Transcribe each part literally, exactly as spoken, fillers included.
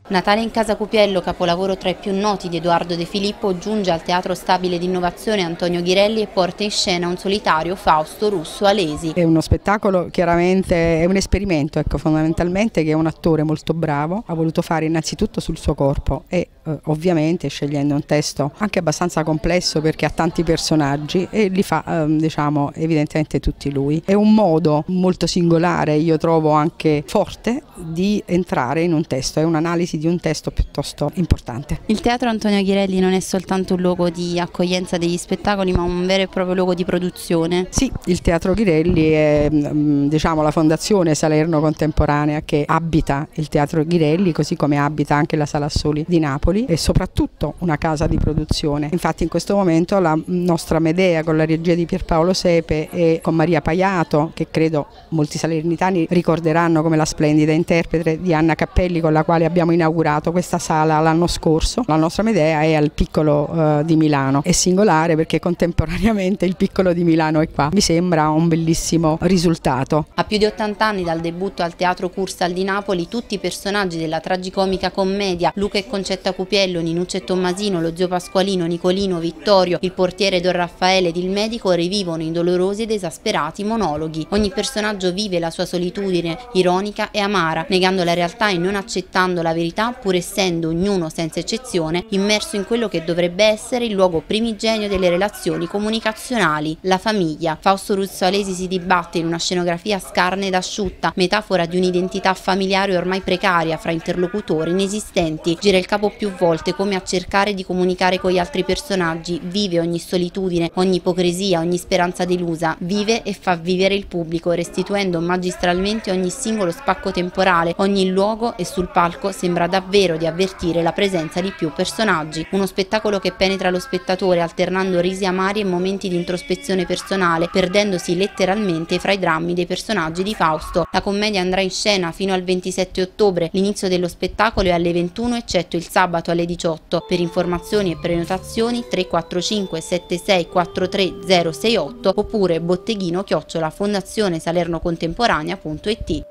Natale in Casa Cupiello, capolavoro tra i più noti di Edoardo De Filippo, giunge al Teatro Stabile di Innovazione Antonio Ghirelli e porta in scena un solitario Fausto Russo Alesi. È uno spettacolo, chiaramente è un esperimento, ecco, fondamentalmente, che è un attore molto bravo, ha voluto fare innanzitutto sul suo corpo e eh, ovviamente scegliendo un testo anche abbastanza complesso perché ha tanti personaggi e li fa eh, diciamo evidentemente tutti lui. È un modo molto singolare, io trovo anche forte, di entrare in un testo, è un'analisi di un testo piuttosto importante. Il Teatro Antonio Ghirelli non è soltanto un luogo di accoglienza degli spettacoli, ma un vero e proprio luogo di produzione. Sì, il Teatro Ghirelli è diciamo la Fondazione Salerno Contemporanea che abita il Teatro Ghirelli, così come abita anche la Sala Assoli di Napoli, e soprattutto una casa di produzione. Infatti in questo momento la nostra Medea, con la regia di Pierpaolo Sepe e con Maria Paiato, che credo molti salernitani ricorderanno come la splendida interprete di Anna Cappelli, con la quale abbiamo inaugurato questa sala l'anno scorso. La nostra Medea è al Piccolo eh, di Milano, è singolare perché contemporaneamente il Piccolo di Milano è qua. Mi sembra un bellissimo risultato. A più di ottanta anni dal debutto al Teatro Cursal di Napoli, tutti i personaggi della tragicomica commedia, Luca e Concetta Cupiello, Ninuccio e Tommasino, lo zio Pasqualino, Nicolino, Vittorio, il portiere Don Raffaele ed il medico, rivivono in dolorosi ed esasperati monologhi. Ogni personaggio vive la sua solitudine ironica e amara, negando la realtà e non accettando la verità, pur essendo ognuno senza eccezione immerso in quello che dovrebbe essere il luogo primigenio delle relazioni comunicazionali, la famiglia. Fausto Russo Alesi si dibatte in una scenografia scarna ed asciutta, metafora di un'identità familiare ormai precaria fra interlocutori inesistenti. Gira il capo più volte come a cercare di comunicare con gli altri personaggi, vive ogni solitudine, ogni ipocrisia, ogni speranza delusa, vive e fa vivere il pubblico, restituendo magistralmente ogni singolo spacco temporale, ogni luogo, e sul palco sembra davvero di avvertire la presenza di più personaggi. Uno spettacolo che penetra lo spettatore alternando risi amari e momenti di introspezione personale, perdendosi letteralmente fra i drammi dei personaggi di Fausto. La commedia andrà in scena fino al ventisette ottobre, l'inizio dello spettacolo è alle ventuno eccetto il sabato alle diciotto. Per informazioni e prenotazioni tre quattro cinque sette sei quattro tre zero sei otto oppure botteghino chiocciola fondazione salerno contemporanea punto it.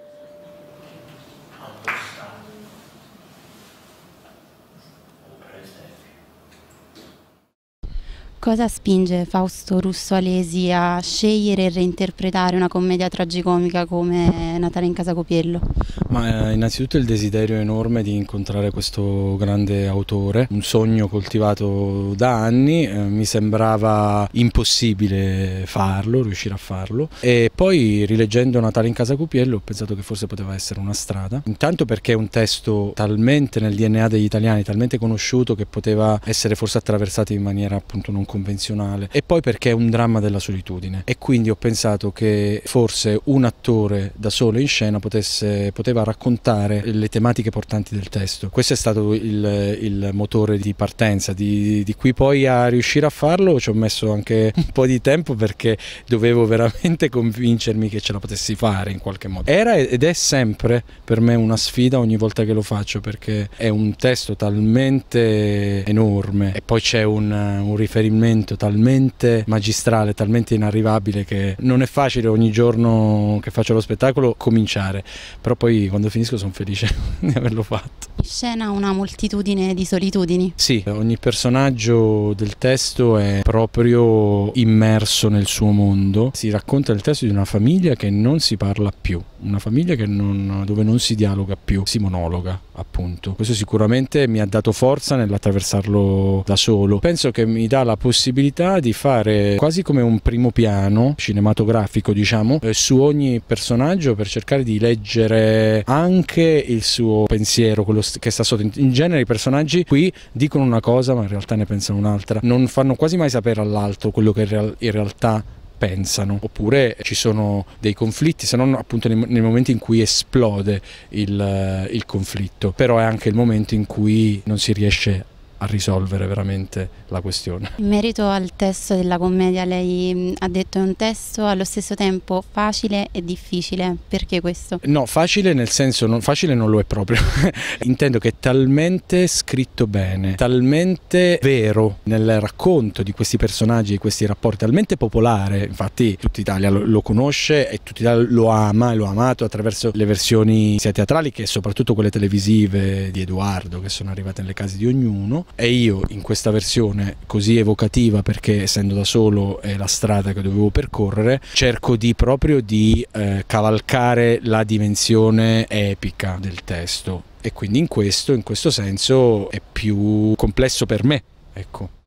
Cosa spinge Fausto Russo Alesi a scegliere e reinterpretare una commedia tragicomica come Natale in Casa Cupiello? Ma eh, innanzitutto il desiderio enorme di incontrare questo grande autore, un sogno coltivato da anni, eh, mi sembrava impossibile farlo, riuscire a farlo, e poi rileggendo Natale in Casa Cupiello ho pensato che forse poteva essere una strada, intanto perché è un testo talmente nel D N A degli italiani, talmente conosciuto che poteva essere forse attraversato in maniera appunto non convenzionale, e poi perché è un dramma della solitudine, e quindi ho pensato che forse un attore da solo in scena potesse, poteva raccontare le tematiche portanti del testo. Questo è stato il, il motore di partenza, di, di qui poi a riuscire a farlo ci ho messo anche un po' di tempo perché dovevo veramente convincermi che ce la potessi fare in qualche modo. Era ed è sempre per me una sfida ogni volta che lo faccio, perché è un testo talmente enorme e poi c'è un, un riferimento talmente magistrale, talmente inarrivabile che non è facile ogni giorno che faccio lo spettacolo cominciare, però poi quando finisco sono felice di averlo fatto. In scena una moltitudine di solitudini. Sì, ogni personaggio del testo è proprio immerso nel suo mondo. Si racconta nel testo di una famiglia che non si parla più, una famiglia che non, dove non si dialoga più, si monologa appunto. Questo sicuramente mi ha dato forza nell'attraversarlo da solo. Penso che mi dà la possibilità di fare quasi come un primo piano cinematografico, diciamo, eh, su ogni personaggio, per cercare di leggere anche il suo pensiero, quello che sta sotto. In genere i personaggi qui dicono una cosa ma in realtà ne pensano un'altra, non fanno quasi mai sapere all'altro quello che in realtà pensano, oppure ci sono dei conflitti, se non appunto nei, nei momenti in cui esplode il, il conflitto, però è anche il momento in cui non si riesce a risolvere veramente la questione. In merito al testo della commedia, lei ha detto è un testo allo stesso tempo facile e difficile, perché questo? No, facile nel senso, non, facile non lo è proprio, intendo che è talmente scritto bene, talmente vero nel racconto di questi personaggi, di questi rapporti, talmente popolare, infatti tutta Italia lo, lo conosce e tutta Italia lo ama e lo ha amato attraverso le versioni sia teatrali che soprattutto quelle televisive di Edoardo che sono arrivate nelle case di ognuno, e io in questa versione così evocativa, perché essendo da solo è la strada che dovevo percorrere, cerco di proprio di eh, cavalcare la dimensione epica del testo, e quindi in questo, in questo senso è più complesso per me, ecco.